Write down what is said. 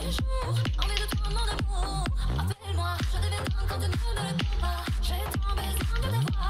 les jours, envie de toi, mon amour. Appelle-moi, je deviens dingue quand tu ne me réponds pas. J'ai tant besoin de te voir.